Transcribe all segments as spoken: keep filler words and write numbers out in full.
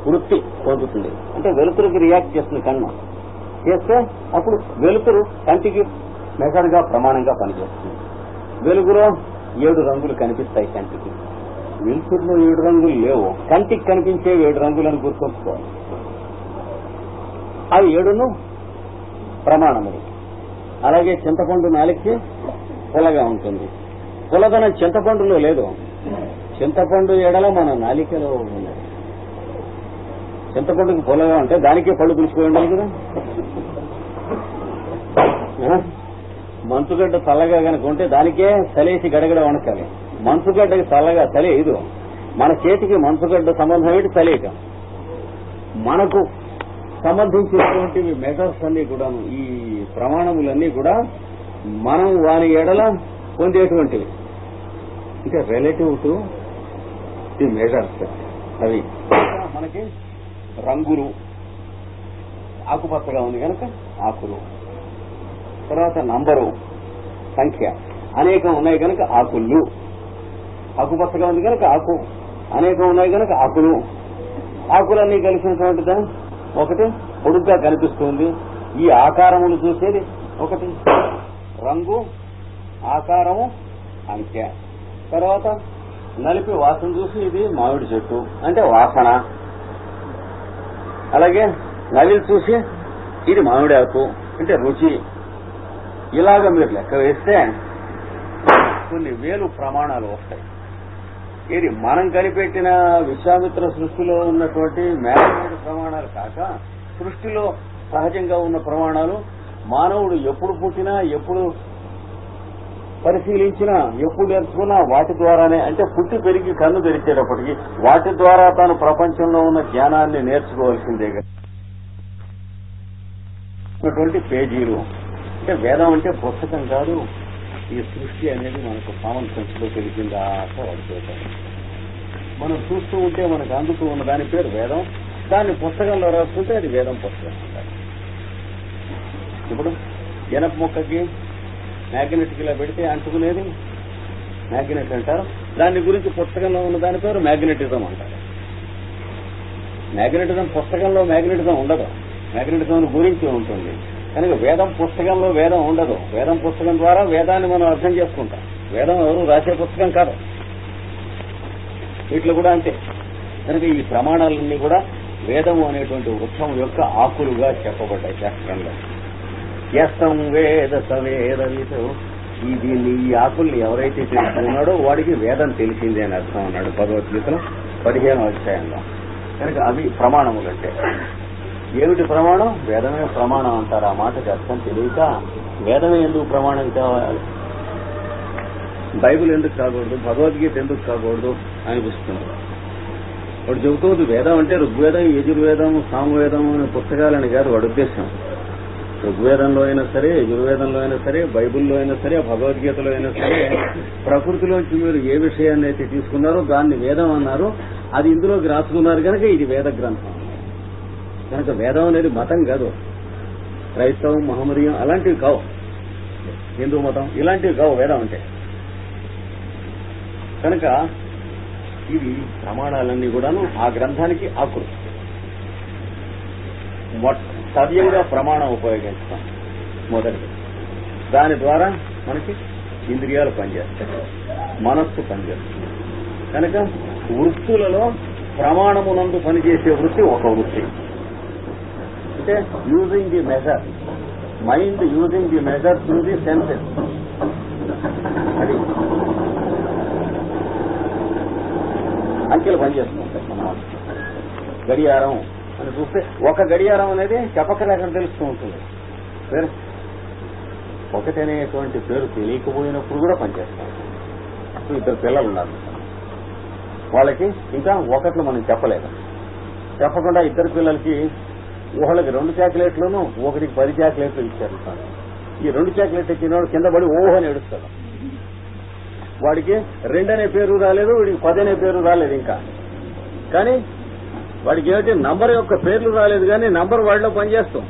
వృత్తి పొందుతుంది. అంటే వెలుతురుకి రియాక్ట్ చేస్తుంది కన్ను. చేస్తే అప్పుడు వెలుతురు కంటికి మెజర్ గా ప్రమాణంగా పనిచేస్తుంది. వెలుగులో ఏడు రంగులు కనిపిస్తాయి కంటికి. వెలుతురులో ఏడు రంగులు లేవు, కంటికి కనిపించే ఏడు రంగులను గుర్తుంచుకోవాలి. అవి ఏడును ప్రమాణములు. అలాగే చింతపండు నాలుగుకి పుల్లగా ఉంటుంది. పుల్లదనం చింతపండులో లేదు. చింతపండు ఎడల మన నాలికలో ఉంది. చింతపండుకి పుల్లగా ఉంటే దానికే పళ్ళు పులుసుకుని ఉండాలి కదా. మంచుగడ్డ చల్లగా కనుక ఉంటే దానికే చలేసి గడగడ వణకాలి. మంచుగడ్డకి చల్లగా చలి ఇది. మన చేతికి మంచుగడ్డ సంబంధం ఏంటి? చలేక. మనకు సంబంధించినటువంటి మెజర్స్ అన్ని కూడా, ఈ ప్రమాణములన్నీ కూడా మనం వాని ఎడల పొందేటువంటివి. ఇంకా రిలేటివ్ టు ది మెజర్స్ అవి. మనకి రంగులు ఆకుపచ్చగా ఉంది కనుక ఆకులు, తర్వాత నంబరు సంఖ్య అనేకం ఉన్నాయి కనుక ఆకులు. ఆకుపచ్చగా ఉంది కనుక ఆకు, అనేకం ఉన్నాయి కనుక ఆకులు. ఆకులన్నీ కలిసినటువంటిదా ఒకటి పొడుగ్గా కనిపిస్తుంది. ఈ ఆకారములు చూసేది ఒకటి రంగు, ఆకారము, అంకె. తర్వాత నలిపి వాసన చూసి ఇది మామిడి చెట్టు అంటే వాసన. అలాగే నవిలి చూసి ఇది మామిడి ఆకు అంటే రుచి. ఇలాగ మీరు లెక్క వేస్తే కొన్ని వేలు ప్రమాణాలు వస్తాయి. ఇది మనం కనిపెట్టిన విశ్వామిత్ర సృష్టిలో ఉన్నటువంటి మ్యాన్మేడ్ ప్రమాణాలు కాక సృష్టిలో సహజంగా ఉన్న ప్రమాణాలు. మానవుడు ఎప్పుడు పుట్టినా, ఎప్పుడు పరిశీలించినా, ఎప్పుడు నేర్చుకున్నా వాటి ద్వారానే. అంటే పుట్టి పెరిగి కన్ను తెరిచేటప్పటికి వాటి ద్వారా తాను ప్రపంచంలో ఉన్న జ్ఞానాన్ని నేర్చుకోవాల్సిందే ఉన్నటువంటి పేజీలు. అంటే వేదం అంటే పుస్తకం కాదు. ఈ సృష్టి అనేది మనకు కామన్ సెన్స్ లో తెలిసిందా పడిపోతాం. మనం చూస్తూ ఉంటే మనకు అందుతూ ఉన్న దాని పేరు వేదం. దాన్ని పుస్తకంలో రాసుకుంటే అది వేదం పుస్తకం అంటారు. ఇప్పుడు జనప మొక్కకి మ్యాగ్నెట్ ఇలా పెడితే అంటుకునేది మ్యాగ్నెట్ అంటారు. దాని గురించి పుస్తకంలో ఉన్న దాని పేరు మ్యాగ్నెటిజం అంటారు. మ్యాగ్నెటిజం పుస్తకంలో మ్యాగ్నెటిజం ఉండదు. మ్యాగ్నెటిజం గురించి ఉంటుంది. కనుక వేదం పుస్తకంలో వేదం ఉండదు. వేదం పుస్తకం ద్వారా వేదాన్ని మనం అర్థం చేసుకుంటాం. వేదం ఎవరు రాసే పుస్తకం కాదు. వీటిలో కూడా అంతే. కనుక ఈ ప్రమాణాలన్నీ కూడా వేదము అనేటువంటి వృక్షం యొక్క ఆకులుగా చెప్పబడ్డాయి శాస్త్రంలో. యస్తం వేద సవేదవితో. ఈ దీన్ని ఈ ఆకుల్ని ఎవరైతే తెలుసుకున్నాడో వాడికి వేదం తెలిసిందే అని అర్థం అన్నాడు భగవద్గీతలో పదిహేను అధ్యాయంలో. కనుక అవి ప్రమాణములంటే ఏమిటి ప్రమాణం? వేదమే ప్రమాణం అంటారు. ఆ మాటకి అర్థం తెలియక వేదమే ఎందుకు ప్రమాణం కావాలి, బైబిల్ ఎందుకు కాకూడదు, భగవద్గీత ఎందుకు కాకూడదు అనిపిస్తుంది. వాడు చెబుతుంది వేదం అంటే ఋగ్వేదం, యజుర్వేదం, సామవేదం అనే పుస్తకాలని కాదు వాడి ఉద్దేశం. ఋగ్వేదంలో అయినా సరే, యజుర్వేదంలో అయినా సరే, బైబిల్లో అయినా సరే, భగవద్గీతలో అయినా సరే, ప్రకృతిలోంచి మీరు ఏ విషయాన్ని అయితే తీసుకున్నారో దాన్ని వేదం అన్నారు. అది ఇందులోకి రాసుకున్నారు కనుక ఇది వేద గ్రంథం. కనుక వేదం అనేది మతం కాదు. క్రైస్తవం, మహమ్మదీయం అలాంటివి కావు. హిందూ మతం ఇలాంటివి కావు వేదం అంటే. కనుక ఇవి ప్రమాణాలన్నీ కూడాను ఆ గ్రంథానికి ఆకులు. సవ్యంగా ప్రమాణం ఉపయోగించడం మొదటిది. దాని ద్వారా మనకి ఇంద్రియాలు పనిచేస్తాయి, మనస్సు పనిచేస్తుంది. కనుక వృత్తులలో ప్రమాణమునందు పనిచేసే వృత్తి ఒక వృత్తి. అంటే using the measure, mind using the measure through the senses. అది అంకెలు పనిచేస్తుంటాయి. మనం గడియారం అని చూస్తే ఒక గడియారం అనేది చెప్పకలేక తెలుస్తూ ఉంటుంది. వేరే ఒకటి అనేటువంటి పేరు తెలియకపోయినప్పుడు కూడా పనిచేస్తాం. ఇద్దరు పిల్లలు ఉన్నారు, వాళ్ళకి ఇంకా ఒకట్లు మనం చెప్పలేదు. చెప్పకుండా ఇద్దరు పిల్లలకి ఊహలకి రెండు చాక్లెట్లను ఒకటికి పది చాక్లెట్లు ఇచ్చారు. ఈ రెండు చాక్లెట్ ఇచ్చినవాడు కింద పడి ఓహ్ అని ఏడుస్తాడు. వాడికి రెండనే పేరు రాలేదు, వీడికి పది అనే పేరు రాలేదు ఇంకా. కానీ వాడికి ఏమిటి నంబర్ యొక్క పేర్లు రాలేదు, కానీ నంబర్ వాడిలో పనిచేస్తాం.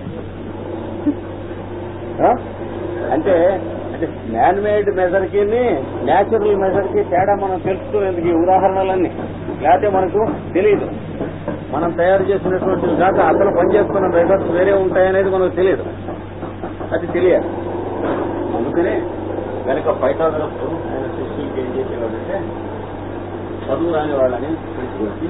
అంటే అంటే మ్యాన్ మేడ్ మెజర్ కి న్యాచురల్ మెజర్ కి తేడా మనం తెలుసుకునేందుకు ఈ ఉదాహరణలన్నీ, లేకపోతే మనకు తెలియదు. మనం తయారు చేసినటువంటివి కాక అసలు పనిచేస్తున్న మెథడ్స్ వేరే ఉంటాయనేది మనకు తెలియదు. అది తెలియాలి. అందుకనే కనుక పైథాగరస్ ఆయన శిష్యులకి ఏం చేసేవాడంటే చదువు రాని వాళ్ళని పిలుచుకొచ్చి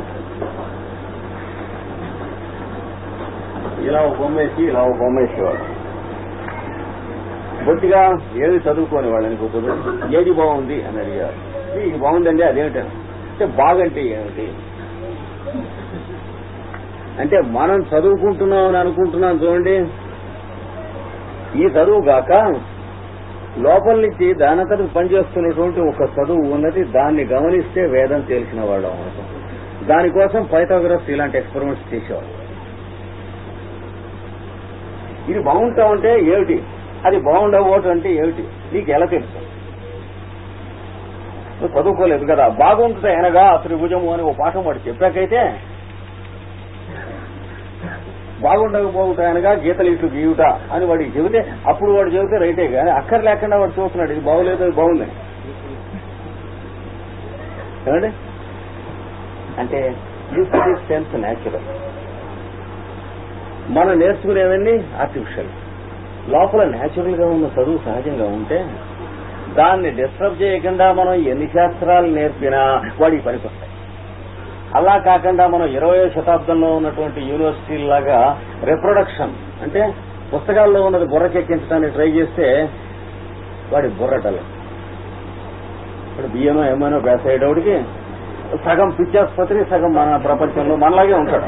ఇలా ఒక బొమ్మ వేసి ఇలా ఒక బొమ్మ వేసేవాడు. బొత్తిగా ఏది చదువుకోని వాళ్ళని కూర్చోబెట్టి ఏది బాగుంది అని అడిగారు. ఇది బాగుందండి, అదేమిటని అంటే బాగంటే ఏమిటి అంటే మనం చదువుకుంటున్నాం అని అనుకుంటున్నాం చూడండి. ఈ చదువు గాక లోపల నుంచి దానంతటి పనిచేస్తున్నటువంటి ఒక చదువు ఉన్నది. దాన్ని గమనిస్తే వేదం తెలిసిన వాళ్ళం అనుకో. దానికోసం పైథాగరస్ ఇలాంటి ఎక్స్పెరిమెంట్స్ చేసేవాడు. ఇది బాగుంటామంటే ఏమిటి, అది బాగుండకపోవటం అంటే ఏమిటి నీకు ఎలా తెలుసు? నువ్వు చదువుకోలేదు కదా. బాగుంటుంది అనగా త్రిభుజము అని ఒక పాఠం వాడు చెప్పాకైతే బాగుండకపోతాయనగా గీతలు ఇట్లు గీయుట అని వాడికి చెబితే అప్పుడు వాడు చెబితే రైటే. కానీ అక్కర లేకుండా వాడు చూస్తున్నాడు ఇది బాగులేదు అది బాగుందని. ఏమండి అంటే దిస్ ఈజ్ సెన్స్ న్యాచురల్. మనం నేర్చుకునేవన్నీ ఆర్టిఫిషియల్. లోపల న్యాచురల్ గా ఉన్న చదువు సహజంగా ఉంటే దాన్ని డిస్టర్బ్ చేయకుండా మనం ఎన్ని శాస్త్రాలు నేర్పినా వాడికి పనికొస్తాయి. అలా కాకుండా మనం ఇరవయో శతాబ్దంలో ఉన్నటువంటి యూనివర్సిటీలాగా రిప్రొడక్షన్ అంటే పుస్తకాల్లో ఉన్నది బుర్రకెక్కించడానికి ట్రై చేస్తే వాడి బుర్రటలు ఇప్పుడు బియ్యనో ఏమైనా పేస అయ్యేటోడికి సగం పిచ్చాసుపత్రి సగం మన ప్రపంచంలో మనలాగే ఉంటాడు.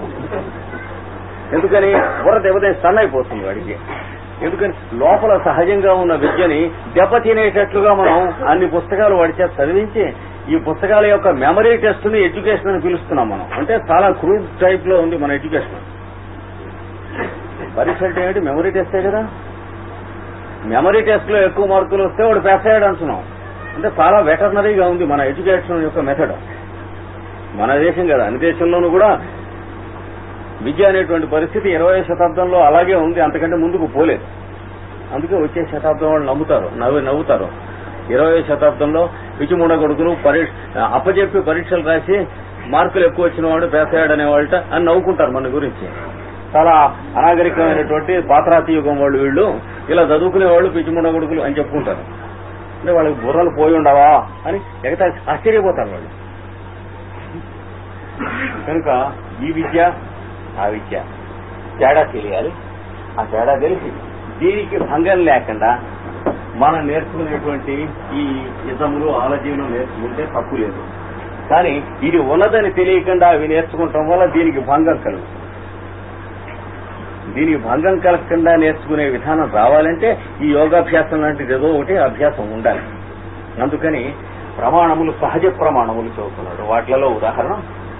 ఎందుకని బుర్ర దెబ్బతే స్టన్ అయిపోతుంది వాడికి. ఎందుకని లోపల సహజంగా ఉన్న విద్యని దెబ్బతినేటట్లుగా మనం అన్ని పుస్తకాలు వాడిచే చదివించి ఈ పుస్తకాల యొక్క మెమరీ టెస్ట్ ని ఎడ్యుకేషన్ అని పిలుస్తున్నాం మనం. అంటే చాలా క్రూడ్ టైప్ లో ఉంది మన ఎడ్యుకేషన్. పరీక్ష అంటే ఏంటి? మెమరీ టెస్టే కదా. మెమరీ టెస్ట్ లో ఎక్కువ మార్కులు వస్తే వాడు పాస్ అయ్యాడు అంటున్నాం. అంటే చాలా వెటర్నరీగా ఉంది మన ఎడ్యుకేషన్ యొక్క మెథడ్. మన దేశం కదా, అన్ని దేశంలోనూ కూడా విద్య అనేటువంటి పరిస్థితి ఇరవై శతాబ్దంలో అలాగే ఉంది. అంతకంటే ముందుకు పోలేదు. అందుకే వచ్చే శతాబ్దం వాళ్ళు నమ్ముతారు నవ్వు నవ్వుతారు ఇరవై శతాబ్దంలో పిచ్చిమూడ కొడుకును పరీక్ష అప్పచెప్పి పరీక్షలు రాసి మార్కులు ఎక్కువ వచ్చిన వాడు పేసయ్యాడు అనేవాళ్ళ అని నవ్వుకుంటారు మన గురించి. చాలా అనాగరికమైనటువంటి పాత్రాతి యుగం వాళ్ళు వీళ్ళు ఇలా చదువుకునే వాళ్ళు పిచ్చిమూడ కొడుకులు అని చెప్పుకుంటారు. అంటే వాళ్ళకి బుర్రలు పోయి ఉండవా అని ఎగతా ఆశ్చర్యపోతారు వాళ్ళు. కనుక ఈ విద్య ఆ విద్య తేడా తెలియాలి. ఆ తేడా తెలిసి దీనికి భంగం లేకుండా మనం నేర్చుకునేటువంటి ఈ ఇజములు ఆలజీలు నేర్చుకుంటే తప్పు లేదు. కానీ ఇది ఉన్నదని తెలియకుండా అవి నేర్చుకుంటాం వల్ల దీనికి భంగం కలుగుతుంది. దీనికి భంగం కలగకుండా నేర్చుకునే విధానం రావాలంటే ఈ యోగాభ్యాసం లాంటిది ఏదో ఒకటి అభ్యాసం ఉండాలి. అందుకని ప్రమాణములు సహజ ప్రమాణములు చదువుతున్నాడు. వాటిలలో ఉదాహరణ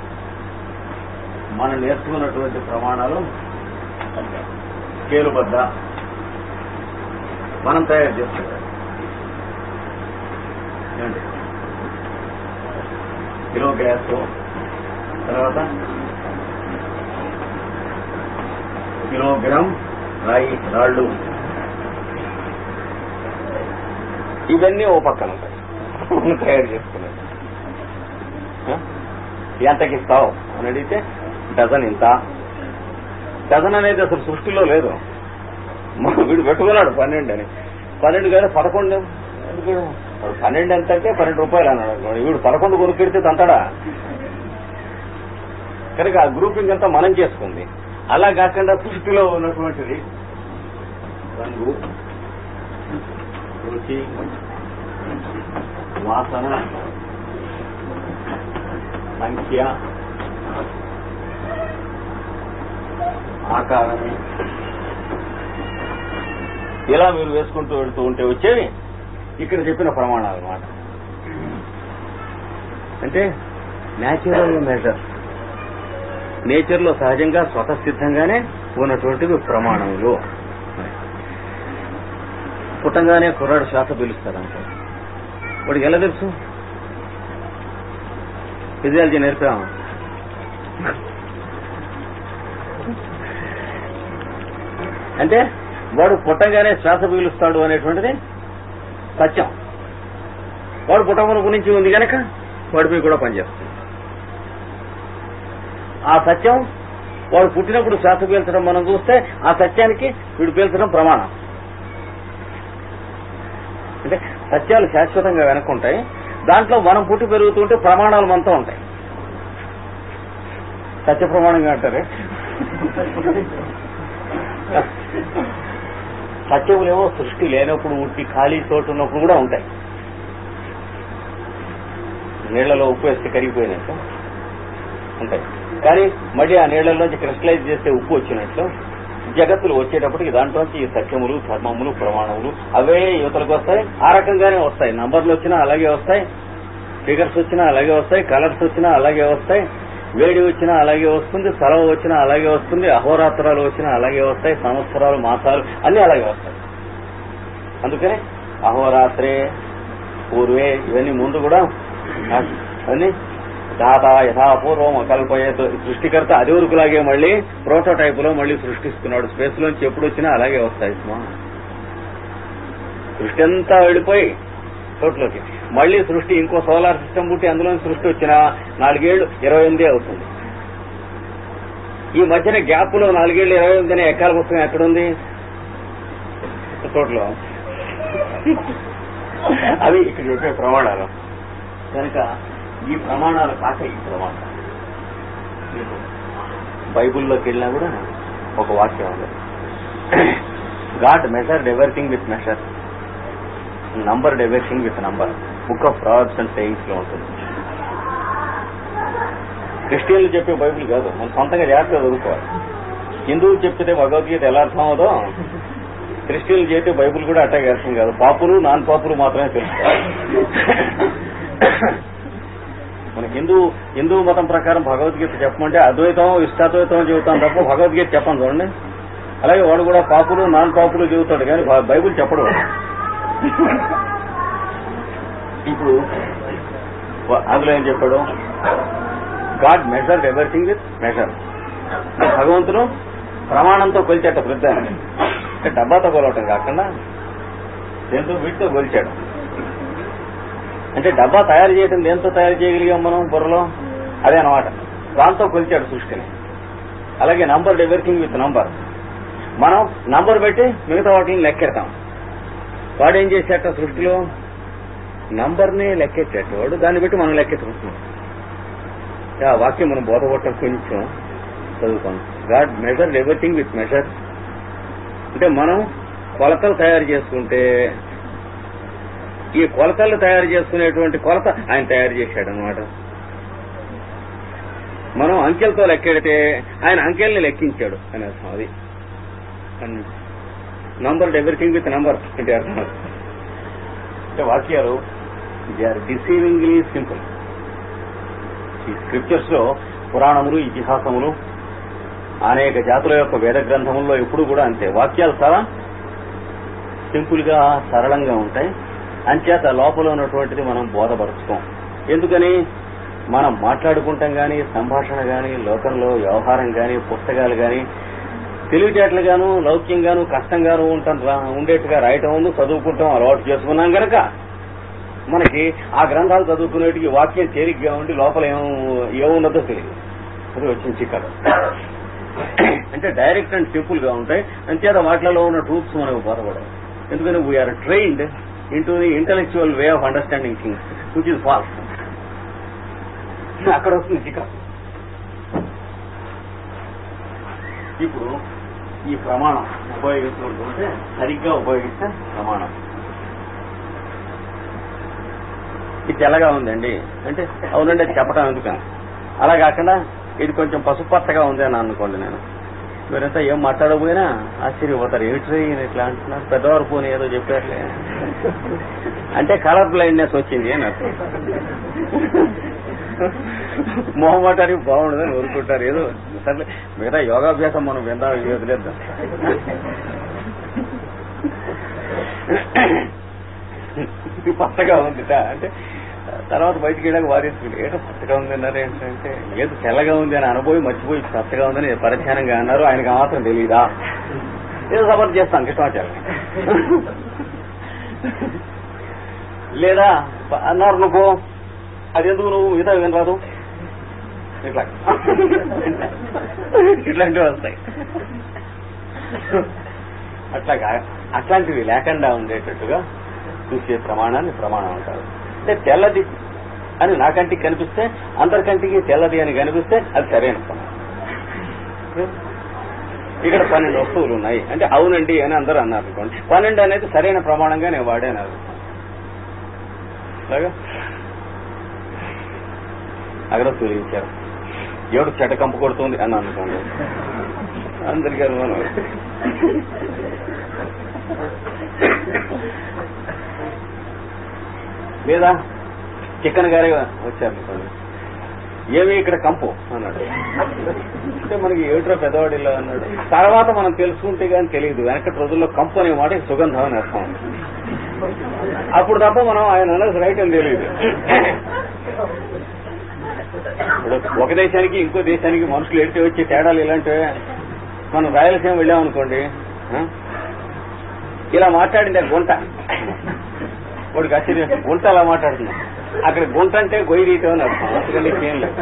మనం నేర్చుకున్నటువంటి ప్రమాణాలు స్కేలుబద్ద మనం తయారు చేస్తున్నాం. కిలో గ్యాస్, తర్వాత కిలోగ్రామ్ రాయి రాళ్లు, ఇవన్నీ ఓ పక్కన ఉంటాయి తయారు చేసుకున్నాం. ఎంతకి ఇస్తావు అని అడిగితే డజన్ ఇంత. డజన్ అనేది అసలు సృష్టిలో లేదు. వీడు పెట్టుకున్నాడు పన్నెండు అని. పన్నెండు కానీ పదకొండు పన్నెండు ఎంత అంటే పన్నెండు రూపాయలు అన్నాడు. వీడు పదకొండు కొనుక్కెడితే తంతాడా? కనుక ఆ గ్రూపింగ్ అంతా మనం చేసుకుంది. అలా కాకుండా సృష్టిలో ఉన్నటువంటిది రంగు, రుచి, వాసన, సంఖ్య, ఆకారం ఇలా మీరు వేసుకుంటూ వెళ్తూ ఉంటే వచ్చేవి ఇక్కడ చెప్పిన ప్రమాణాలు అన్నమాట. అంటే న్యాచురల్ మెజర్, నేచర్ లో సహజంగా స్వతసిద్ధంగానే ఉన్నటువంటివి ప్రమాణములు. పుట్టంగానే కుర్రాడు శ్వాస పీలుస్తాడంట. వాడికి ఎలా తెలుసు? ఫిజియాలజీ నేర్పాము. అంటే వాడు పుట్టంగానే శ్వాస పీలుస్తాడు అనేటువంటిది సత్యం. వాడు పుట్టమునకు నుంచి ఉంది కనుక వాడిపై కూడా పనిచేస్తుంది. ఆ సత్యం వాడు పుట్టినప్పుడు శ్వాస పీల్చడం మనం చూస్తే ఆ సత్యానికి వీడు పీల్చడం ప్రమాణం. అంటే సత్యాలు శాశ్వతంగా వెనక్కుంటాయి, దాంట్లో మనం పుట్టి పెరుగుతుంటే ప్రమాణాలు మనతో ఉంటాయి. సత్య ప్రమాణంగా అంటారే. సత్యములేమో సృష్టి లేనప్పుడు ఉట్టి ఖాళీ చోటు ఉన్నప్పుడు కూడా ఉంటాయి. నీళ్లలో ఉప్పు వేస్తే కరిగిపోయినట్టు ఉంటాయి, కానీ మళ్ళీ ఆ నీళ్లలోంచి క్రిస్టలైజ్ చేస్తే ఉప్పు వచ్చినట్లు జగత్తులు వచ్చేటప్పటికి దాంట్లోంచి ఈ సత్యములు, ధర్మములు, ప్రమాణములు అవే యువతలకు వస్తాయి. ఆ రకంగానే వస్తాయి. నంబర్లు వచ్చినా అలాగే వస్తాయి, ఫిగర్స్ వచ్చినా అలాగే వస్తాయి, కలర్స్ వచ్చినా అలాగే వస్తాయి, వేడి వచ్చినా అలాగే వస్తుంది, సెలవు వచ్చినా అలాగే వస్తుంది, అహోరాత్రాలు వచ్చినా అలాగే వస్తాయి, సంవత్సరాలు, మాసాలు అన్ని అలాగే వస్తాయి. అందుకనే అహోరాత్రే పూర్వే ఇవన్నీ ముందు కూడా అన్ని దాత యథాపూర్వం కల్పయేత్. సృష్టికర్త అది వరకులాగే మళ్ళీ ప్రోటోటైప్ లో మళ్ళీ సృష్టిస్తున్నాడు. స్పేస్ లోంచి ఎప్పుడు వచ్చినా అలాగే వస్తాయి. సృష్టి అంతా వెళ్ళిపోయి చోట్లోకి మళ్ళీ సృష్టి ఇంకో సోలార్ సిస్టమ్ పుట్టి అందులో సృష్టి వచ్చిన నాలుగేళ్లు ఇరవై ఎనిమిది అవుతుంది. ఈ మధ్యన గ్యాప్ లో నాలుగేళ్లు ఇరవై ఎనిమిది అనే ఎక్కాల పుస్తకం ఎక్కడుంది? చోట్లో. అవి ఇక్కడ చెప్పే ప్రమాణాలు కనుక ఈ ప్రమాణాలు కాక ఈ ప్రమాణాలు బైబుల్లోకి వెళ్ళినా కూడా ఒక వాక్యం ఉంది, God measured everything with measure, numbered everything with number. Book of proverbs and sayings లో ఉంటుంది. క్రిస్టియన్లు చెప్పే బైబుల్ కాదు, మనం సొంతంగా జాగ్రత్తగా చదువుకోవాలి. హిందువులు చెప్తే భగవద్గీత ఎలా అర్థం అవుదో క్రిస్టియన్లు చేస్తే బైబుల్ కూడా అట్టాగే అర్థం కాదు. పాపులు నాన్ పాపులు మాత్రమే తెలుసుకోవాలి. మన హిందూ హిందూ మతం ప్రకారం భగవద్గీత చెప్పమంటే అద్వైతం ఇష్టాద్వైతం చెబుతాం తప్ప భగవద్గీత చెప్పండి చూడండి. అలాగే వాడు కూడా పాపులు నాన్ పాపులు చెబుతాడు, కానీ బైబుల్ చెప్పడు. ఇప్పుడు అందులో ఏం చెప్పాడు? God measured everything with measure. భగవంతుడు ప్రమాణంతో కొలిచాట ప్రతిదాన్ని. అంటే డబ్బాతో కొలవటం కాకుండా దేంతో వీటితో కొలిచాడు. అంటే డబ్బా తయారు చేయడం దేంతో తయారు చేయగలిగాం మనం బుర్రలో? అదే అనమాట, దాంతో కొలిచాడు సృష్టిని. అలాగే నంబర్డ్ ఎవ్రీథింగ్ విత్ నంబర్. మనం నంబర్ పెట్టి మిగతా వాటిని లెక్కెడతాం. వాడు ఏం చేశాట సృష్టిలో? నంబర్ని లెక్కెట్టాడు వాడు, దాన్ని బట్టి మనం లెక్కెట్టుకుంటున్నాం. ఆ వాక్యం మనం బోధపడటం కొంచెం చదువుతాం. God measured everything with measure. అంటే మనం కొలతలు తయారు చేసుకుంటే ఈ కొలతలు తయారు చేసుకునేటువంటి కొలత ఆయన తయారు చేశాడు అనమాట. మనం అంకెలతో లెక్కెడితే ఆయన అంకెల్ని లెక్కించాడు అని అర్థం. అది నంబర్డ్ ఎవ్రీథింగ్ విత్ నంబర్ అంటే అర్థం. అంటే వాక్యాలు దే ఆర్ డిసీవింగ్లీ సింపుల్. ఈ స్క్రిప్చర్స్ లో పురాణములు, ఇతిహాసములు, అనేక జాతుల యొక్క వేద గ్రంథముల్లో ఎప్పుడు కూడా అంతే. వాక్యాలు చాలా సింపుల్ గా సరళంగా ఉంటాయి. అంచేత లోపల ఉన్నటువంటిది మనం బోధపరుచుకోం. ఎందుకని? మనం మాట్లాడుకుంటాం గాని, సంభాషణ గాని, లోకంలో వ్యవహారం గాని, పుస్తకాలు గాని తెలివితేటలుగాను, లౌక్యంగాను, కష్టంగాను ఉంటాం ఉండేట్టుగా రాయటం ఉంది, చదువుకుంటాం, అలవాటు చేసుకున్నాం గనక మనకి ఆ గ్రంథాలు చదువుకునేటికి వాక్యం తేలిగ్గా ఉండి లోపల ఏం ఏమున్నదో తెలియదు. అది వచ్చిన చిక్కలు. అంటే డైరెక్ట్ అండ్ సింపుల్ గా ఉంటాయి. అంచేత వాటిలో ఉన్న ట్రూత్స్ మనకు బోధపడవు. ఎందుకని we are trained into the intellectual way of understanding things which is false. అక్కడ వస్తుంది చిక్క. ఇప్పుడు ఈ ప్రమాణం ఉపయోగిస్తుంటే సరిగ్గా ఉపయోగిస్తే ప్రమాణం. ఇది తెల్లగా ఉందండి అంటే అవునండి అది చెప్పడం ఎందుకని. అలా కాకుండా ఇది కొంచెం పసుపచ్చగా ఉంది అని అనుకోండి. నేను మీరంతా ఏం మాట్లాడకపోయినా ఆశ్చర్యపోతారు, ఏమిటి ఇట్లా అంటున్నారు, పెద్దవారు పోనీ ఏదో చెప్పారులే అంటే కలర్ బ్లైండ్నెస్ వచ్చింది అని అర్థం. మొహమాటానికి బాగుండదని ఊరుకుంటారు. ఏదో సరే మిగతా యోగాభ్యాసం మనం విందా వదిలేద్దాం. పచ్చగా ఉంది అంటే తర్వాత బయటికి వెళ్ళాక వారేసుకుంటే ఏదో పచ్చగా ఉంది అన్నారు ఏంటంటే ఏదో తెల్లగా ఉంది అని అనుభవం మర్చిపోయి పచ్చగా ఉందని పరిధ్యానంగా అన్నారు. ఆయనకు మాత్రం తెలియదా? ఏదో సపోర్ట్ చేస్తాను కృష్ణాచార్య లేదా అన్నారు. నువ్వు అది ఎందుకు నువ్వు మిగతా వినరాదు ఇట్లా ఇట్లాంటివి వస్తాయి. అట్లాగా అట్లాంటివి లేకుండా ఉండేటట్టుగా చూసే ప్రమాణాన్ని ప్రమాణం అంటారు. అంటే తెల్లది అని నా కంటికి కనిపిస్తే, అందరికంటికి తెల్లది అని కనిపిస్తే అది సరైన ప్రమాణం. ఇక్కడ పన్నెండు వస్తువులు ఉన్నాయి అంటే అవునండి అని అందరూ అన్నారు అనుకోండి, పన్నెండు అనేది సరైన ప్రమాణంగా నేను వాడాను. అలాగా అగరత్తులు ఇచ్చారు, ఎవడు చెడ్డ కంపు కొడుతుంది అని అనుకోండి, అందరికీ అనుమానం. లేదా చికెన్ గారే వచ్చారు అనుకోండి, ఏమి ఇక్కడ కంపు అన్నాడు అంటే మనకి ఏమిట్రా పెద్దవాడిలా అన్నాడు. తర్వాత మనం తెలుసుకుంటే కానీ తెలియదు, వెనకటి రోజుల్లో కంపు అనే మాట సుగంధం అని అర్థం. అప్పుడు తప్ప మనం ఆయన అన్నది రైట్ అని తెలియదు. ఇప్పుడు ఒక దేశానికి ఇంకో దేశానికి మనుషులు ఎట్టి వచ్చే తేడాలు ఇలాంటివే. మనం రాయలసీమ వెళ్ళామనుకోండి, ఇలా మాట్లాడింది గుంట, వాడికి ఆశ్చర్యం, గుంట అలా మాట్లాడుతున్నాం. అక్కడ గుంట అంటే గొయ్యి తీయటం అని అర్థం, అందుకని ఏం లేదు.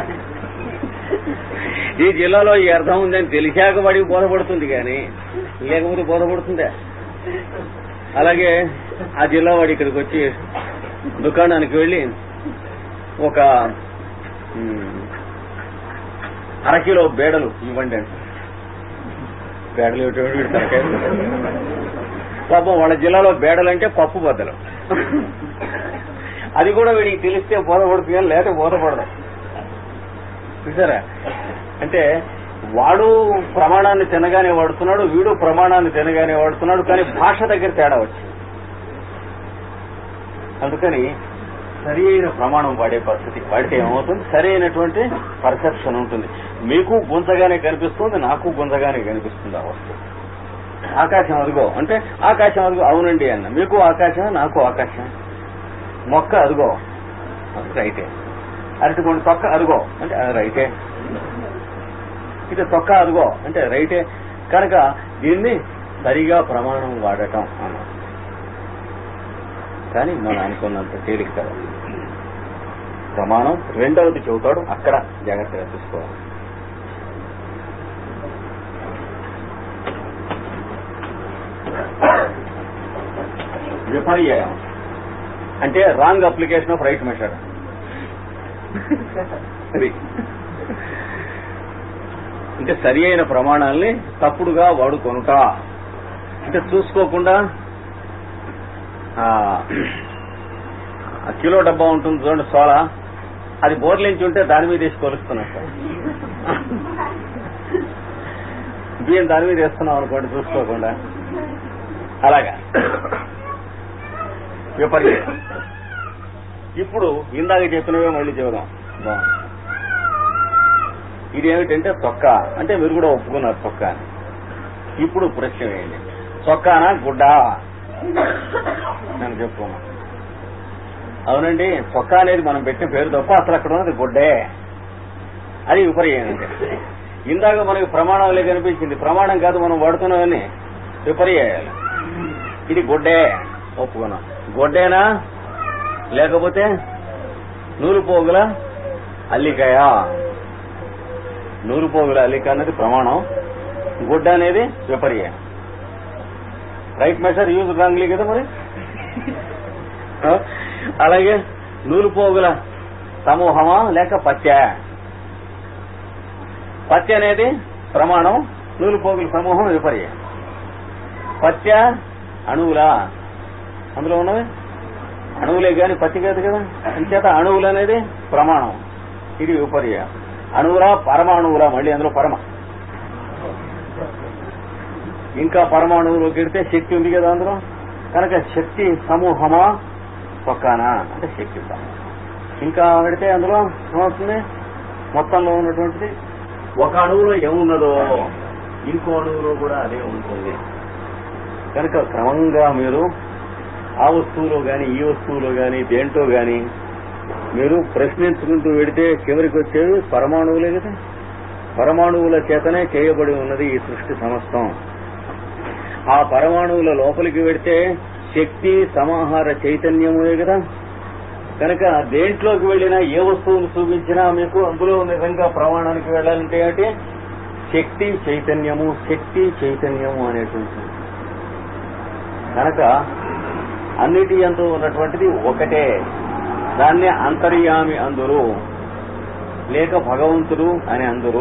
ఈ జిల్లాలో ఈ అర్థం ఉందని తెలిసాక వాడికి బోధపడుతుంది, కానీ లేకపోతే బోధపడుతుందా? అలాగే ఆ జిల్లా వాడి ఇక్కడికి వచ్చి దుకాణానికి వెళ్ళి ఒక అరకిలో బేడలు ఇవ్వండి అంటే, బేడలు ఇవ్వటం తరకాయ పాపం వాళ్ళ జిల్లాలో బేడలు అంటే పప్పు బద్దలు. అది కూడా వీడికి తెలిస్తే బోధపడుతుంది కానీ లేకపోతే బోధపడదు. చూసారా? అంటే వాడు ప్రమాణాన్ని తినగానే వాడుతున్నాడు, వీడు ప్రమాణాన్ని తినగానే వాడుతున్నాడు, కానీ భాష దగ్గర తేడా వచ్చింది. అందుకని సరి అయిన ప్రమాణం వాడే పరిస్థితి వాడితే ఏమవుతుంది, సరి అయినటువంటి పర్సెప్షన్ ఉంటుంది. మీకు గుంతగానే కనిపిస్తుంది, నాకు గుంతగానే కనిపిస్తుంది ఆ వస్తువు. ఆకాశం అదిగో అంటే ఆకాశం అదిగో అవునండి అన్న, మీకు ఆకాశం నాకు ఆకాశం. మొక్క అదిగో అది రైటే, అరటిపండు తొక్క అదిగో అంటే రైటే, ఇది తొక్క అదిగో అంటే రైటే. కనుక దీన్ని సరిగా ప్రమాణం వాడటం అన్న. కానీ మనం అనుకున్నంత తేలిక కదా. ప్రమాణం రెండవది చెబుతాడు, అక్కడ జాగ్రత్తగా చూసుకోవాలి. విపర్యాయం అంటే wrong application of right method. అది అంటే సరి అయిన ప్రమాణాలని తప్పుడుగా వాడుకొనుట. అంటే చూసుకోకుండా కిలో డబ్బా ఉంటుంది చూడండి సోలా, అది బోర్లించి ఉంటే దాని మీద వేసి కొలుస్తున్నట్టు, బియ్యం దాని మీద వేస్తున్నాం అనుకోండి చూసుకోకుండా. అలాగా విపర్యాయం. ఇప్పుడు ఇందాక చెప్పినవే మళ్ళీ చెబుదాం. ఇదేమిటంటే తొక్క అంటే మీరు కూడా ఒప్పుకున్నారు తొక్క అని. ఇప్పుడు ప్రశ్న ఏంటి, చొక్కానా గుడ్డా నేను చెప్పుకున్నా. అవునండి, చొక్కా అనేది మనం పెట్టిన పేరు తప్ప అసలు అక్కడ ఉన్నది గుడ్డే. అది విపర్యాయం. అంటే ఇందాక మనకి ప్రమాణాలే కనిపించింది, ప్రమాణం కాదు మనం వాడుతున్నామని విపర్యాయాలు. ఇది గుడ్డే ఒప్పుకున్నాం. గొడ్డేనా లేకపోతే నూరు పోగుల అల్లికాయ? నూరు పోగుల అల్లిక అనేది ప్రమాణం, గుడ్డ అనేది విపర్యాయం. రైట్ మెషర్ యూజ్ రాంగ్లీ కదా మరి. అలాగే నూరు పోగుల సమూహమా లేక పత్య? పత్య అనేది ప్రమాణం, నూరు పోగుల సమూహం విపర్యాయం. పత్య అణువులా? అందులో ఉన్నవి అణువులే గాని పత్తి కాదు కదా. అంచేత అణువులు అనేది ప్రమాణం, ఇది విపర్యాయం. అణువులా పరమాణువులా? మళ్ళీ అందులో పరమ, ఇంకా పరమాణువులోకి వెడితే శక్తి ఉంది కదా అందులో. కనుక శక్తి సమూహమా పక్కానా అంటే శక్తి సమూహం. ఇంకా పెడితే అందులో ఏమవుతుంది, మొత్తంలో ఉన్నటువంటిది ఒక అణువులో ఏమున్నదో ఇంకో అణువులో కూడా అదే ఉంటుంది. కనుక క్రమంగా మీరు ఆ వస్తువులో గాని ఈ వస్తువులో గాని దేంట్లో గాని మీరు ప్రశ్నించుకుంటూ వెడితే చివరికి వచ్చేవి పరమాణువులే కదా. పరమాణువుల చేతనే చేయబడి ఉన్నది ఈ సృష్టి సమస్తం. ఆ పరమాణువుల లోపలికి వెడితే శక్తి సమాహార చైతన్యమే కదా. కనుక దేంట్లోకి వెళ్ళినా ఏ వస్తువును చూపించినా మీకు అందులో నిజంగా ప్రమాణానికి వెళ్ళాలంటే ఏంటి? శక్తి చైతన్యము, శక్తి చైతన్యము అనేటువంటి. కనుక అన్నిటి యందు ఉన్నటువంటిది ఒకటే. దాన్నే అంతర్యామి అందురు, లేక భగవంతుడు అని అందురు.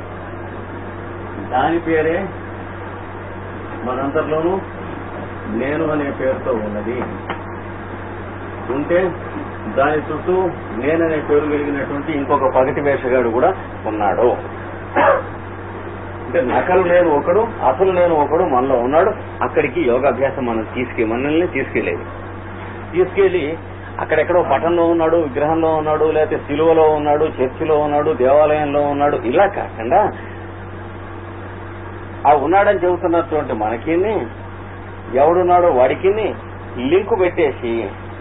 దాని పేరే మనందరిలోనూ నేను అనే పేరుతో ఉన్నది. ఉంటే దాని చుట్టూ నేననే పేరు కలిగినటువంటి ఇంకొక పగటి వేషగాడు కూడా ఉన్నాడు. అంటే నకలు నేను ఒకడు, అసలు నేను ఒకడు మనలో ఉన్నాడు. అక్కడికి యోగాభ్యాసం మనం తీసుకె మనల్ని తీసుకెళ్లేది. తీసుకెళ్లి అక్కడెక్కడో పటంలో ఉన్నాడు, విగ్రహంలో ఉన్నాడు, లేకపోతే సిలువలో ఉన్నాడు, చర్చిలో ఉన్నాడు, దేవాలయంలో ఉన్నాడు, ఇలా కాకుండా ఆ ఉన్నాడని చెబుతున్నటువంటి మనకి ఎవడున్నాడో వాడికి లింకు పెట్టేసి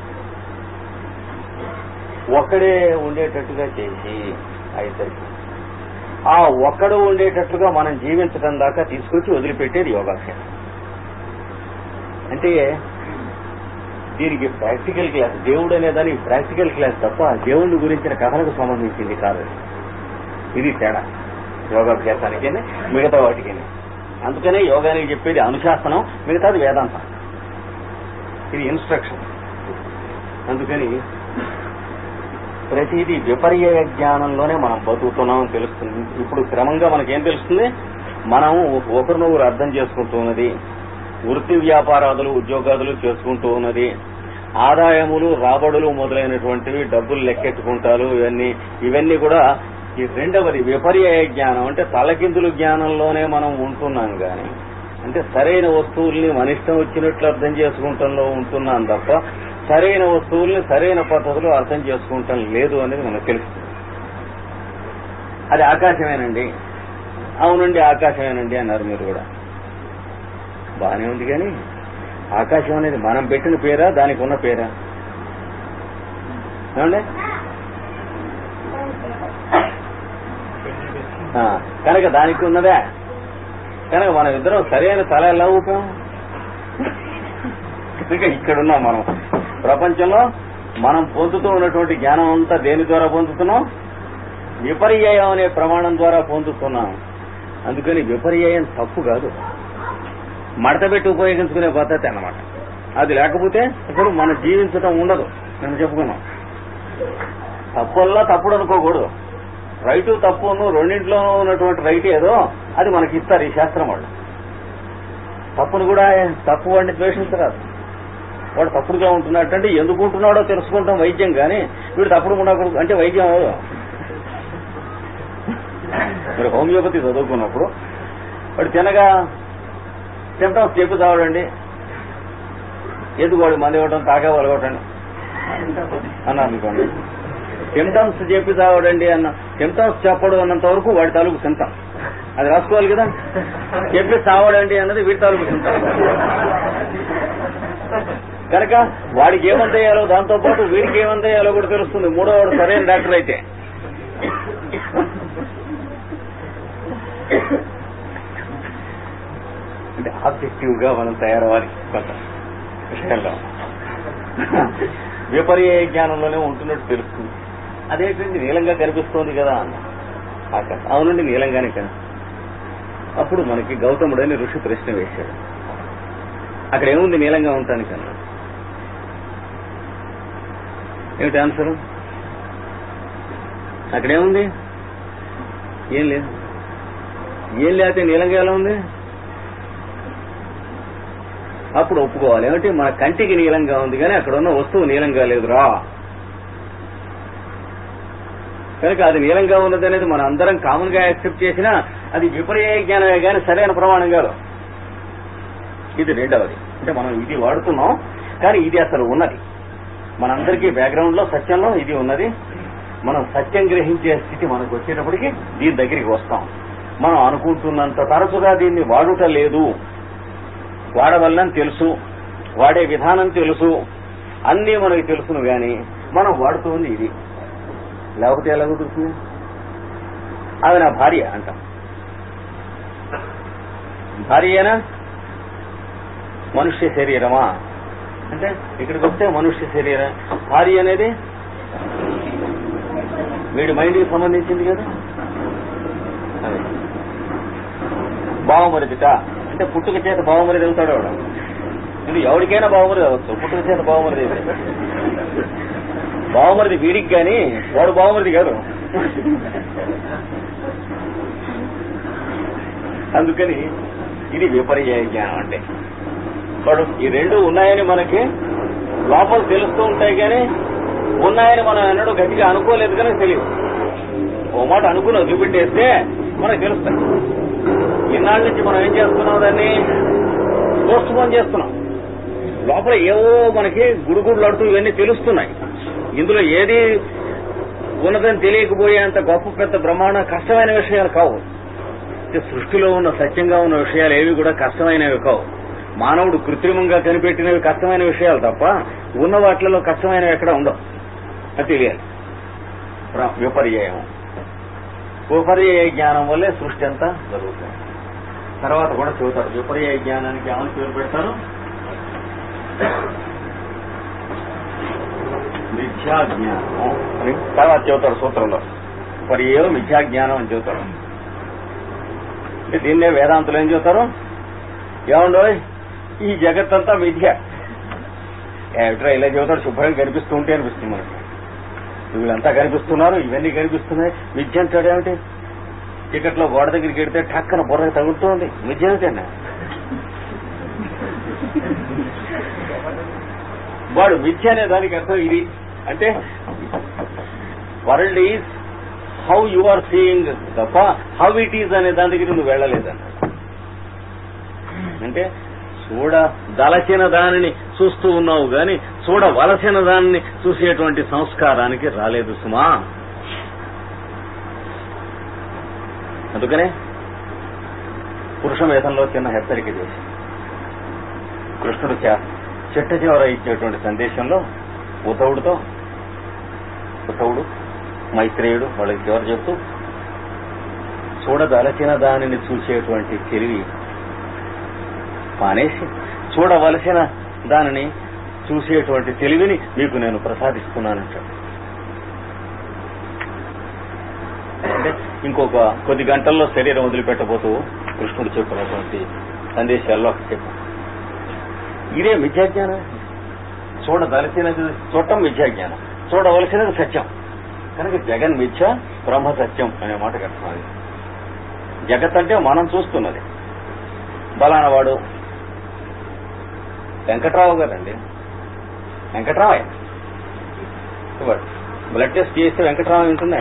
ఒక్కడే ఉండేటట్టుగా చేసి అయితే ఆ ఒక్కడు ఉండేటట్లుగా మనం జీవించడం దాకా తీసుకొచ్చి వదిలిపెట్టేది యోగాభ్యాసం. అంటే దీనికి ప్రాక్టికల్ క్లాస్, దేవుడు అనేదానికి ప్రాక్టికల్ క్లాస్ తప్ప దేవుడి గురించిన కథలకు సంబంధించింది కాదు. ఇది తేడా యోగాభ్యాసానికి మిగతా వాటికి. అందుకనే యోగానికి చెప్పేది అనుశాసనం, మిగతాది వేదాంతం. ఇది ఇన్స్ట్రక్షన్. అందుకని ప్రతిదీ విపర్యయ జ్ఞానంలోనే మనం బతుకుతున్నామని తెలుస్తుంది. ఇప్పుడు క్రమంగా మనకేం తెలుస్తుంది? మనం ఒకరినొకరు అర్థం చేసుకుంటూ ఉన్నది, వృత్తి వ్యాపారాదులు ఉద్యోగాదులు చేసుకుంటూ ఉన్నది, ఆదాయములు రాబడులు మొదలైనటువంటివి డబ్బులు లెక్కెట్టుకుంటారు. ఇవన్నీ ఇవన్నీ కూడా ఈ రెండవది విపర్యయ జ్ఞానం. అంటే తలకిందులు జ్ఞానంలోనే మనం ఉంటున్నాం కానీ, అంటే సరైన వస్తువుల్ని మన ఇష్టం వచ్చినట్లు అర్థం చేసుకుంటంలో ఉంటున్నాం తప్ప సరైన వస్తువుల్ని సరైన పద్ధతిలో అర్థం చేసుకుంటాం లేదు అనేది మనకు తెలుస్తుంది. అది ఆకాశమేనండి, అవునండి ఆకాశమేనండి అన్నారు మీరు కూడా. బానే ఉంది, కానీ ఆకాశం అనేది మనం పెట్టిన పేరా, దానికి ఉన్న పేరా? ఏమండి? కనుక దానికి ఉన్నదే. కనుక మనం ఇద్దరం సరైన తల ఎలా ఊపాం? కనుక ఇక్కడున్నాం మనం. ప్రపంచంలో మనం పొందుతూ ఉన్నటువంటి జ్ఞానం అంతా దేని ద్వారా పొందుతున్నాం? విపర్యయం అనే ప్రమాణం ద్వారా పొందుతున్నాం. అందుకని విపర్యయం తప్పు కాదు, మడతబెట్టి ఉపయోగించుకునే పద్ధతి అన్నమాట. అది లేకపోతే ఇప్పుడు మనం జీవించడం ఉండదు. మేము చెప్పుకున్నాం, తప్పుల్లా తప్పుడు అనుకోకూడదు. రైటు తప్పును రెండింటిలో ఉన్నటువంటి రైట్ ఏదో అది మనకి ఇస్తారు ఈ శాస్త్రం వాళ్ళు. తప్పును కూడా తప్పు వాడిని ద్వేషించరాదు. వాడు తప్పుడుగా ఉంటున్నట్టు అంటే ఎందుకు ఉంటున్నాడో తెలుసుకుంటాం వైద్యం, కానీ వీడు తప్పుడు ఉండకూడదు అంటే వైద్యం అవ్వదు. మీరు హోమియోపతి చదువుకున్నప్పుడు వాడు తినగా సిమ్టమ్స్ చెప్పి తావడండి, ఎందుకు వాడు మంది ఇవ్వటం తాగా వలగొట్టండి అన్నా అనుకోండి. సిమ్టమ్స్ చెప్పి తావడండి అన్న, సిమ్టమ్స్ చెప్పడం అన్నంత వరకు వాడి తాలూకు సిమ్టమ్ అది రాసుకోవాలి కదా. చెప్పి తావడండి అన్నది వీడి తాలూకు సిమ్టమ్. కనుక వాడికి ఏమందేయాలో దాంతో పాటు వీడికి ఏమందేయాలో కూడా తెలుస్తుంది మూడో వాడు సరైన డాక్టర్ అయితే. అంటే ఆబ్జెక్టివ్ గా మనం తయారవ్వాలి కొంత విషయంలో. విపర్యయ జ్ఞానంలోనే ఉంటున్నట్టు తెలుస్తుంది. అదేంటండి నీలంగా కనిపిస్తోంది కదా అన్న ఆకాశం. అవునండి నీలంగానే కదా. అప్పుడు మనకి గౌతముడని ఋషి ప్రశ్న వేశాడు, అక్కడ ఏముంది నీలంగా ఉంటానికన్నా? ఏమిటి ఆన్సర్? అక్కడేముంది? ఏం లేదు. ఏం లేకపోతే నీలంగా ఎలా ఉంది? అప్పుడు ఒప్పుకోవాలి ఏమిటి, మన కంటికి నీలంగా ఉంది కానీ అక్కడ ఉన్న వస్తువు నీలంగా లేదురా. కనుక అది నీలంగా ఉన్నది అనేది మనం అందరం కామన్ గా యాక్సెప్ట్ చేసినా అది విపర్యయ జ్ఞానమే కానీ సరైన ప్రమాణం కాదు. ఇది రెండవది. అంటే మనం ఇది వాడుతున్నాం కానీ ఇది అసలు ఉన్నది. మనందరికీ బ్యాక్గ్రౌండ్ లో సత్యంలో ఇది ఉన్నది. మనం సత్యం గ్రహించే స్థితి మనకు వచ్చేటప్పటికి దీని దగ్గరికి వస్తాం. మనం అనుకుంటున్నంత తరచుగా దీన్ని వాడుట లేదు. వాడవల్లని తెలుసు, వాడే విధానం తెలుసు, అన్నీ మనకి తెలుసును గాని మనం వాడుతుంది ఇది. లేకపోతే ఎలా కుదురుతుంది? ఆమె నా భార్య అంటాం. భార్యేనా? మనుష్య శరీరమా అంటే ఇక్కడికి వస్తే మనుష్య శరీరం. భార్య అనేది వీడి మైండ్కి సంబంధించింది కదా. అదే బావమరిదిట అంటే పుట్టుక చేత బావమరిది అవుతాడు వాడు. ఇది ఎవరికైనా బావమరిది అవచ్చు, పుట్టుక చేత బావమరిది అయితే. బావమరిది వీడికి కానీ వాడు బావమరిది కాదు. అందుకని ఇది విపర్యాయ జ్ఞానం అంటే. వాడు ఈ రెండు ఉన్నాయని మనకి లోపల తెలుస్తూ ఉంటాయి కానీ ఉన్నాయని మనం ఎన్నడూ గట్టిగా అనుకోలేదు కానీ తెలియదు. ఓ మాట అనుకుని వదిలిపెట్టేస్తే మనకు తెలుస్తాయి. ఇన్నాళ్ళ నుంచి మనం ఏం చేస్తున్నాం, దాన్ని పోస్ట్ పోన్ చేస్తున్నాం. లోపల ఏవో మనకి గుడుగుడులాడుతూ ఇవన్నీ తెలుస్తున్నాయి. ఇందులో ఏది ఉన్నదని తెలియకపోయేంత గొప్ప పెద్ద బ్రహ్మాండ కష్టమైన విషయాలు కావు. సృష్టిలో ఉన్న సత్యంగా ఉన్న విషయాలు ఏవి కూడా కష్టమైనవి కావు. మానవుడు కృత్రిమంగా కనిపెట్టినవి కష్టమైన విషయాలు తప్ప ఉన్న వాటిలో కష్టమైనవి ఎక్కడ ఉండవు. అది తెలియాలి. విపర్యాయం విపర్యాయ జ్ఞానం వల్లే సృష్టి అంతా జరుగుతుంది. తర్వాత కూడా చెబుతారు విపర్యాయ జ్ఞానానికి ఏమని పేరు పెడతారు, మిథ్యాజ్ఞానం అని తర్వాత చెబుతారు సూత్రంలో. విపర్యాయం మిథ్యాజ్ఞానం అని చెబుతారు. దీన్నే వేదాంతులు ఏం చెబుతారు, ఏమండో ఈ జగత్తంతా మిథ్య. ఏమిట్రా ఇలా చెబుతాడు, శుభ్రంగా కనిపిస్తూ ఉంటే అనిపిస్తుంది మనకి. వీళ్ళంతా కనిపిస్తున్నారు, ఇవన్నీ కనిపిస్తున్నాయి, మిథ్య అంటాడు. ఏమిటి టికెట్లో గోడ దగ్గరికి వెడితే ఠక్కన బుర్రకి తగులుతుంది, మిథ్య ఏమిటండి? వాడు మిథ్య అనే దానికి అర్థం ఇది. అంటే world is how you are seeing తప్ప హౌ ఇట్ ఈజ్ అనే దాని దగ్గర నువ్వు వెళ్ళలేదన్న. అంటే చూడదలచిన దానిని చూస్తూ ఉన్నావు గాని చూడవలసిన దానిని చూసేటువంటి సంస్కారానికి రాలేదు సుమా. అందుకనే పురుషమేధంలో చిన్న హెచ్చరిక చేసి కృష్ణుడు చిట్ట చివర ఇచ్చేటువంటి సందేశంలో ఉద్ధవుడితో ఉద్ధవుడు మైత్రేయుడు వాళ్ళకి చివర చెప్తూ చూడదలచిన దానిని చూసేటువంటి తెలివి మానేసి చూడవలసిన దానిని చూసేటువంటి తెలివిని మీకు నేను ప్రసాదిస్తున్నానంటాడు. అంటే ఇంకొక కొద్ది గంటల్లో శరీరం వదిలిపెట్టబోతూ కృష్ణుడు చెప్పినటువంటి సందేశాల్లో చెప్పాను. ఇదే మిథ్యాజ్ఞానం. చూడదలసినది చూడటం మిథ్యాజ్ఞానం, చూడవలసినది సత్యం. కనుక జగన్ మిథ్య, బ్రహ్మ సత్యం అనే మాటకు అర్థం అది. జగత్ అంటే మనం చూస్తున్నది. బలానవాడు వెంకట్రావు గారండి, వెంకట్రావయ్య బ్లడ్ టెస్ట్ చేస్తే వెంకట్రావు ఉంటుందా?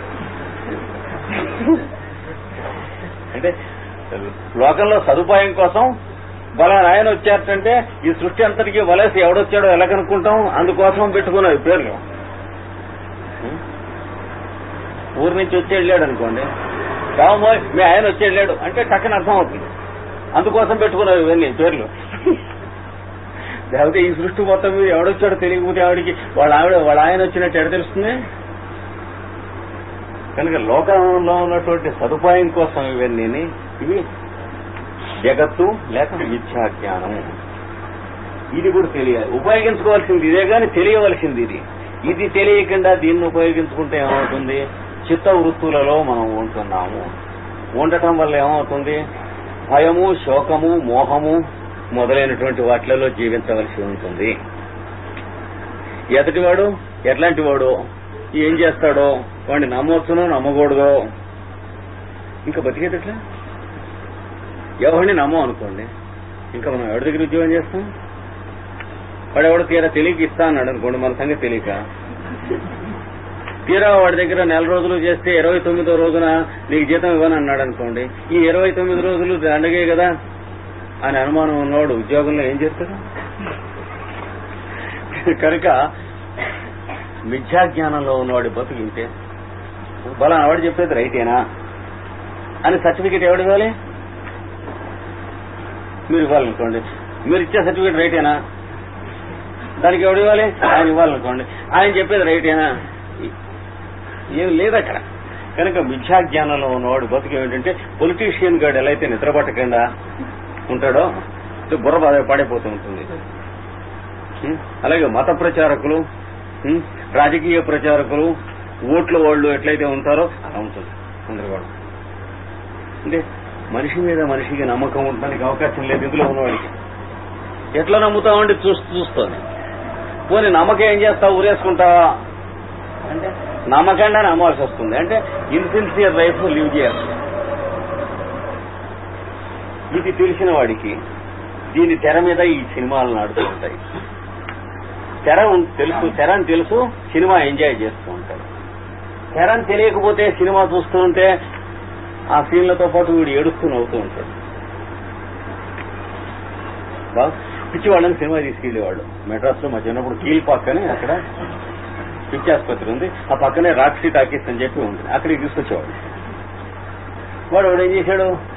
అంటే లోకంలో సదుపాయం కోసం బలానా ఆయన వచ్చారంటే ఈ సృష్టి అంతటికీ వలసి ఎవడొచ్చాడో ఎలా కనుక్కుంటాం, అందుకోసం పెట్టుకున్నది పేర్లు. ఊరి నుంచి వచ్చి వెళ్ళాడు అనుకోండి, రామోయ్ మీ ఆయన వచ్చి వెళ్ళాడు అంటే టక్కన అర్థం అవుతుంది, అందుకోసం పెట్టుకున్నవి ఇవన్నీ పేర్లు. లేకపోతే ఈ సృష్టి మొత్తం మీద ఎవడొచ్చాడో తెలియకపోతే ఆవిడికి వాళ్ళ ఆవిడ వాళ్ళ ఆయన వచ్చినట్టు ఎడ తెలుస్తుంది. కనుక లోకంలో ఉన్నటువంటి సదుపాయం కోసం ఇవన్నీ ఇవి జగత్తు లేక మిథ్యాజ్ఞానం. ఇది కూడా తెలియాలి, ఉపయోగించుకోవాల్సింది ఇదే కానీ తెలియవలసింది ఇది. ఇది తెలియకుండా దీన్ని ఉపయోగించుకుంటే ఏమవుతుంది, చిత్త వృత్తులలో మనం ఉంటున్నాము. ఉండటం వల్ల ఏమవుతుంది, భయము, శోకము, మోహము మొదలైనటువంటి వాటిలలో జీవించవలసి ఉంటుంది. ఎదటివాడు ఎట్లాంటి వాడు, ఏం చేస్తాడో, వాడిని నమ్మవచ్చునో నమ్మకూడదో, ఇంకా బతికేది ఎట్లా? ఎవరిని నమ్మం అనుకోండి, ఇంకా మనం ఎవరి దగ్గర ఉద్యోగం చేస్తాం? వాడు ఎవడో తీరా తెలియక ఇస్తా అన్నాడు అనుకోండి, మన సంగతి తెలియక. తీరా వాడి దగ్గర నెల రోజులు చేస్తే ఇరవై తొమ్మిదో రోజున నీకు జీతం ఇవ్వని అన్నాడు అనుకోండి, ఈ ఇరవై తొమ్మిది రోజులు దండగే కదా అని అనుమానం ఉన్నవాడు ఉద్యోగంలో ఏం చేస్తాడు? కనుక మిథ్యాజ్ఞానంలో ఉన్నవాడి బతుకింటే బలా ఆవిడ చెప్పేది రైటేనా అని సర్టిఫికేట్ ఎవడు ఇవ్వాలి? మీరు ఇవ్వాలనుకోండి, మీరు ఇచ్చే సర్టిఫికేట్ రైటేనా, దానికి ఎవడు ఇవ్వాలి? ఆయన ఇవ్వాలనుకోండి, ఆయన చెప్పేది రైటేనా, ఏం లేదు అక్కడ. కనుక మిథ్యాజ్ఞానంలో ఉన్నవాడు బతుకు ఏమిటంటే పొలిటీషియన్ గాడు ఎలా అయితే నిద్రపట్టకుండా ఉంటాడో బుర్ర బాధ పడిపోతూ ఉంటుంది. అలాగే మత ప్రచారకులు, రాజకీయ ప్రచారకులు, ఓట్ల వాళ్ళు ఎట్లయితే ఉంటారో అలా ఉంటుంది అందరు కూడా. అంటే మనిషి మీద మనిషికి నమ్మకం ఉండడానికి అవకాశం లేదు ఇందులో ఉన్నవాడికి. ఎట్లా నమ్ముతామంటే చూస్తూ చూస్తాను. పోనీ నమ్మకం ఏం చేస్తావు, ఊరేసుకుంటావా అంటే నమ్మకంగా నమ్మాల్సి వస్తుంది. అంటే ఇన్సిన్సియర్ లైఫ్ లివ్ చేయాలి. ఇది తెలిసిన వాడికి దీని తెర మీద ఈ సినిమాలు నడుతూ ఉంటాయి. తెర తెలుసు, తెర అని తెలుసు, సినిమా ఎంజాయ్ చేస్తూ ఉంటాడు. తెర అని తెలియకపోతే సినిమా చూస్తూ ఉంటే ఆ సీన్లతో పాటు వీడు ఏడుస్తూ నవ్వుతూ ఉంటాడు. బాగా పిచ్చి వాళ్ళని సినిమా తీసుకెళ్లేవాళ్ళు. మెడ్రాస్ లో మా చిన్నప్పుడు కీల్ పాక్ అని అక్కడ పిచ్చి ఆసుపత్రి ఉంది, ఆ పక్కనే రాక్సీ టాకీస్ అని చెప్పి ఉంది, అక్కడికి తీసుకొచ్చేవాడు. వాడు వాడు ఏం చేశాడు,